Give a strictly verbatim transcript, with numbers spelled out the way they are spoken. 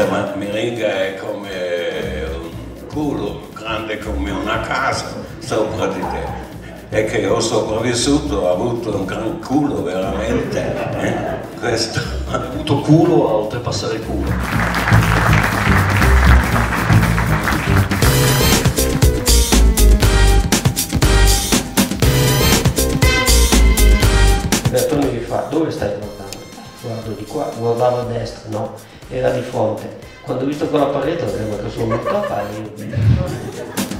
ma Meringa è come un culo, grande come una casa sopra di te. E che ho sopravvissuto, ho avuto un gran culo veramente. Eh? Questo. Ha avuto culo a oltrepassare il culo. Bertone mi fa, dove stai guardando? Guardo di qua, guardavo a destra, no, era di fronte. Quando ho visto quella parete ho detto, ma che sono morto a fare io?